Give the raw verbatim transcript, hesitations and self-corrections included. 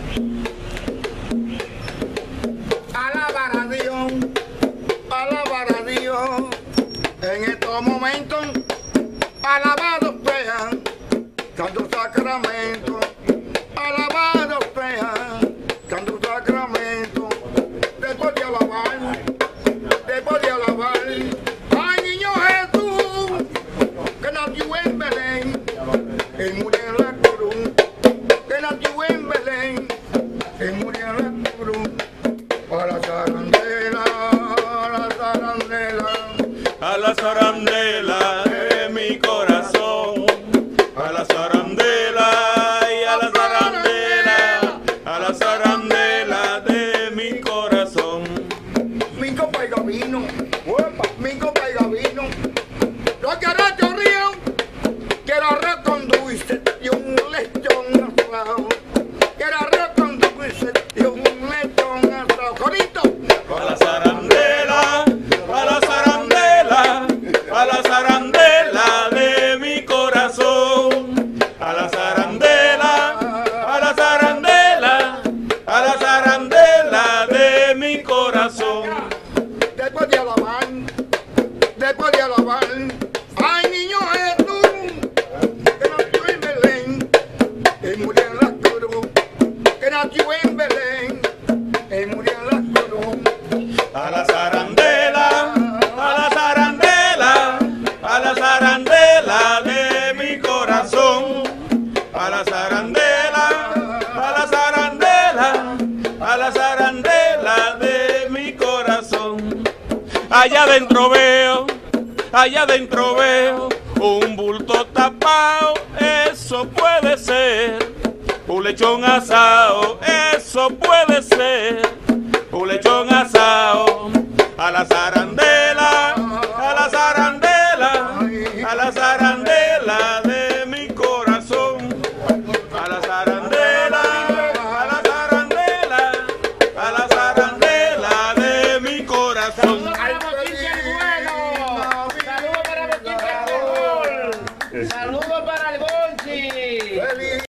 Alabar a Dios, alabar a Dios. En estos momentos, alabados sean santo sacramento, alabados sean santo sacramento. Después de alabar, después de alabar, ay niño Jesús, que nació en Belén, él murió en la cruz, que nació en Belén, él murió en la cruz. A la zarandela, a la zarandela, a la zarandela de mi corazón, a la zarandela y a la zarandela, a la zarandela de mi corazón. Mi copa y gavino, mi copa y gavino, lo que hará te río, quiero reconduirse y un lechón asado, quiero reconduirse y un lechón asado, corito. A la zarandela, a la zarandela, a la zarandela de mi corazón, a la zarandela, a la zarandela, a la zarandela de mi corazón. Después de alabar, después de alabar, ay niño Jesús, que nació en Belén, él murió en la cruz, que nació en Belén, él murió en la cruz. A la zarandela, a la zarandela, a la zarandela de mi corazón, a la zarandela, a la zarandela, a la zarandela de mi corazón. Allá adentro veo, allá adentro veo un bulto tapado, eso puede ser un lechón asado, eso puede ser un lechón asado. A la zarandela, a la zarandela, a la zarandela de mi corazón, a la zarandela, a la zarandela, a la zarandela de mi corazón. Ay,